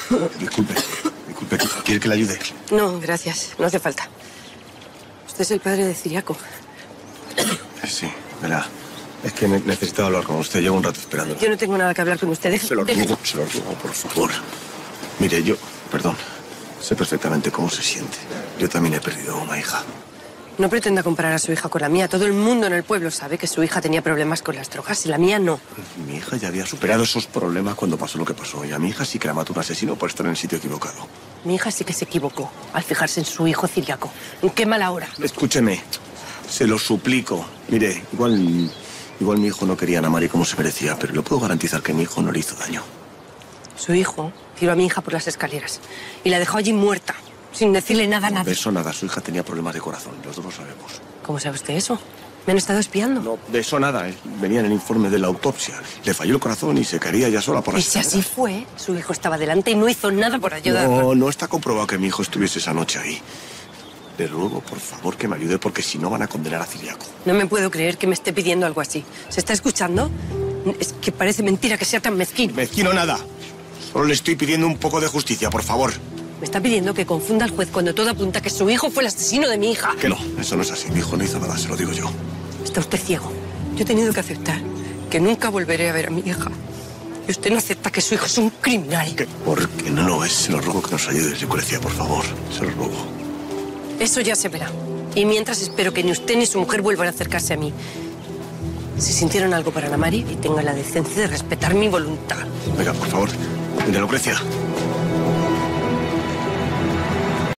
Disculpe, ¿quiere que le ayude? No, gracias. No hace falta. Usted es el padre de Ciriaco. Sí, verá. Es que necesitaba hablar con usted. Llevo un rato esperando. Yo no tengo nada que hablar con usted. Se lo ruego, por favor. Mire, perdón, sé perfectamente cómo se siente. Yo también he perdido a una hija. No pretenda comparar a su hija con la mía. Todo el mundo en el pueblo sabe que su hija tenía problemas con las drogas y la mía no. Mi hija ya había superado esos problemas cuando pasó lo que pasó. Y a mi hija sí que la mató un asesino por estar en el sitio equivocado. Mi hija sí que se equivocó al fijarse en su hijo Ciriaco. ¿En qué mala hora? Escúcheme, se lo suplico. Mire, igual mi hijo no quería a Mari como se merecía, pero le puedo garantizar que mi hijo no le hizo daño. Su hijo tiró a mi hija por las escaleras y la dejó allí muerta, sin decirle nada a nadie. De eso nada, su hija tenía problemas de corazón, los dos lo sabemos. ¿Cómo sabe usted eso? ¿Me han estado espiando? No, de eso nada, venía en el informe de la autopsia. Le falló el corazón y se caería ya sola por las escaleras. Y si así fue, su hijo estaba delante y no hizo nada por ayudarla. No está comprobado que mi hijo estuviese esa noche ahí. Le ruego, por favor, que me ayude, porque si no van a condenar a Ciriaco. No me puedo creer que me esté pidiendo algo así. ¿Se está escuchando? Es que parece mentira que sea tan mezquino. Mezquino nada. Solo le estoy pidiendo un poco de justicia, por favor. Me está pidiendo que confunda al juez cuando todo apunta que su hijo fue el asesino de mi hija. Que no, eso no es así. Mi hijo no hizo nada, se lo digo yo. Está usted ciego. Yo he tenido que aceptar que nunca volveré a ver a mi hija. Y usted no acepta que su hijo es un criminal. Porque no lo es. Se lo ruego que nos ayude, Lucrecia, por favor. Se lo ruego. Eso ya se verá. Y mientras espero que ni usted ni su mujer vuelvan a acercarse a mí. Si sintieron algo para Ana Mari, y tengan la decencia de respetar mi voluntad. Venga, por favor. Mira, Lucrecia.